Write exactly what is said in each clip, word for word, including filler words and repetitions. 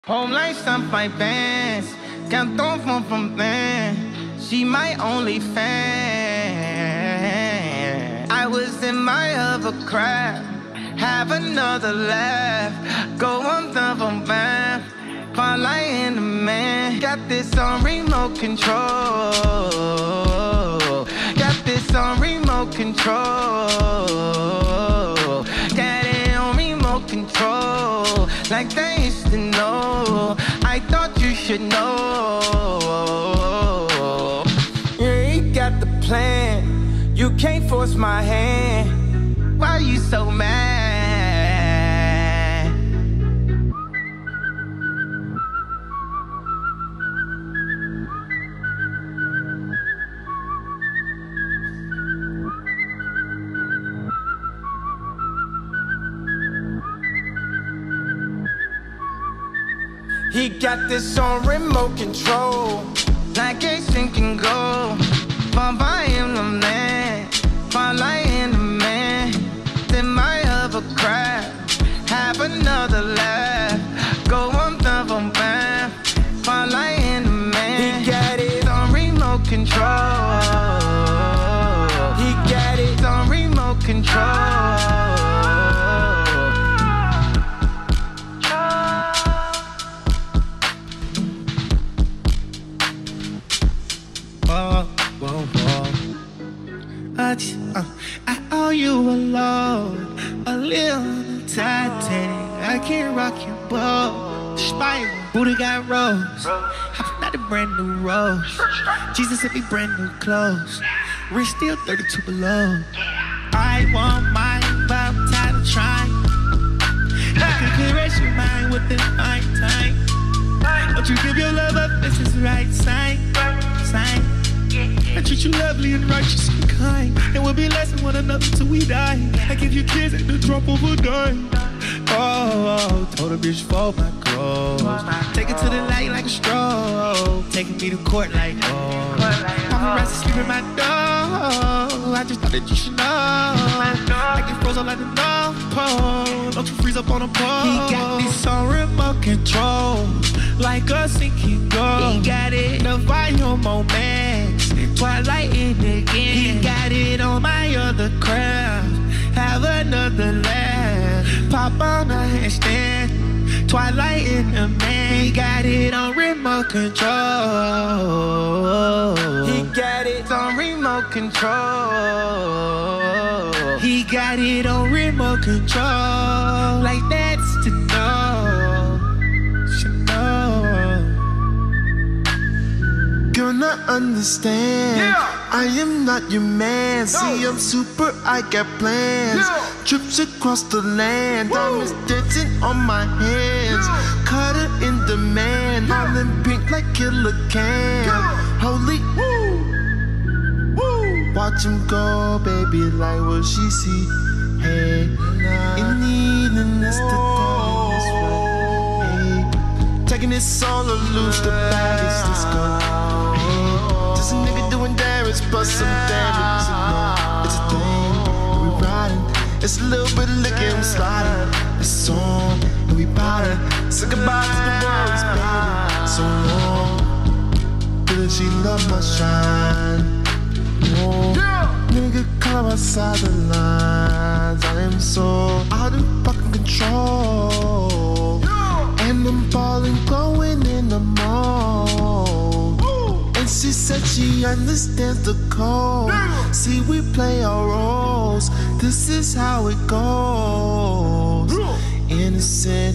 Home lights on my bands, can't don't phone from there. She my only fan. I was in my other crowd, have another laugh. Go on the man, fall like in the man. Got this on remote control. Got this on remote control. Got it on remote control. Like they used to know. I thought you should know. Yeah, he got the plan. You can't force my hand. Why you so mad? He got this on remote control, like a sinking goal. Fall by him the man, fall like in the man. Then my other crowd, have another laugh. Go on the man, fall like in the man. He got it on remote control. He got it on remote control. Whoa, whoa. I, just, uh, I owe you a load, a little Titanic. I can't rock your boat. Spiral, Buddha got rose. Hopping out a brand new rose. Jesus sent me brand new clothes. Rich still thirty-two below. I want mine, but I'm tired of trying. I can caress your mind with this fine time. Don't you give your love up, this is the right sign. Sign. I treat you lovely and righteous and kind, and we'll be less than one another till we die. I give you kids at the drop of a dime. Oh, oh, told a bitch fold my clothes. Take it to the light like a stroll. Taking me to court like, oh. Mama rest asleep in my door. I just thought that you should know. I get frozen like the North Pole. Don't you freeze up on a pole. He got this on remote control, like a sinking goal. He got it, the vinyl moments. Twilight in again. He got it on my other craft. Have another laugh. Pop on a handstand. Twilight in the man. He got it on remote control. He got it on remote control. He got it on remote control. Like that's to know. Should know. Gonna understand, yeah. I am not your man. No. See, I'm super, I got plans. Yeah. Trips across the land. Woo. Diamonds dancing on my hands. Yeah. Cutter in demand. Yeah. All in pink like Killer Can. Yeah. Holy, Woo. Woo. watch him go, baby, like what she see. Hey, in need and this the dance right. Hey, taking this all or lose the baggage. Let's go. Just a nigga doing damage, but some damage. No, it's a thing, and we riding. It's a little bit of liquor and we sliding. It's on, and we bottom. Say goodbye to the worries, baby. So long, didn't she love my shine? Oh, nigga, come outside the lines. I am so out of fucking control, and I'm balling, going in the mall. And she said she understands the code. See, we play our roles. This is how it goes. Innocent,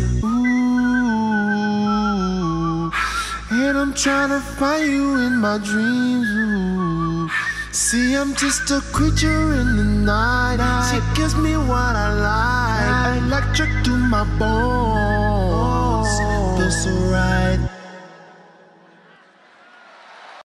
ooh. And I'm trying to find you in my dreams, ooh. See, I'm just a creature in the night. She gives me what I like. Electric to my bones. Feels so right.